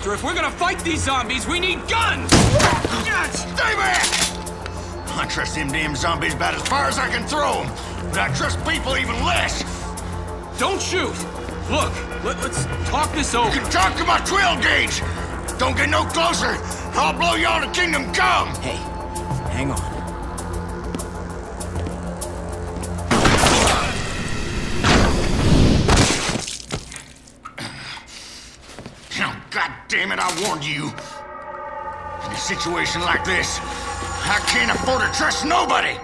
Victor. If we're gonna fight these zombies, we need guns! Stay back! I trust them damn zombies about as far as I can throw them, but I trust people even less. Don't shoot! Look, let's talk this over. You can talk to my 12 gauge! Don't get no closer! I'll blow y'all to kingdom come! Hey, hang on. Oh, God damn it, I warned you. In a situation like this, I can't afford to trust nobody!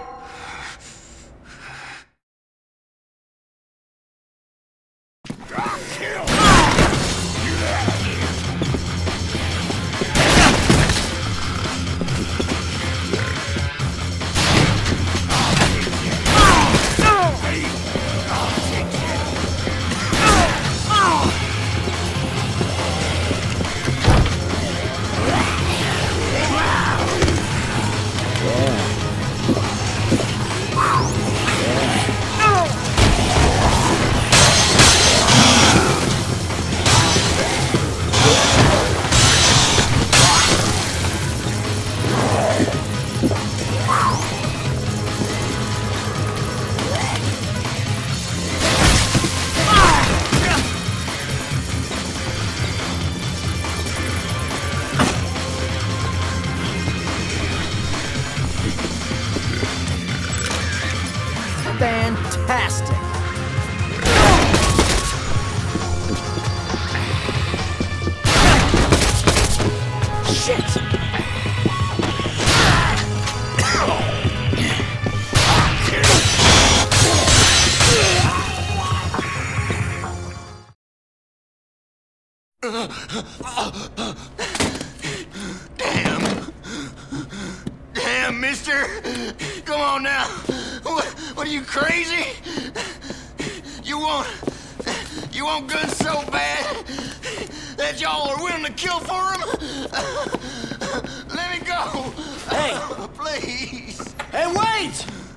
Fantastic! Shit! Damn, mister! Come on now! What are you, crazy? You want guns so bad that y'all are willing to kill for them? Let me go! Hey! Please! Hey, wait!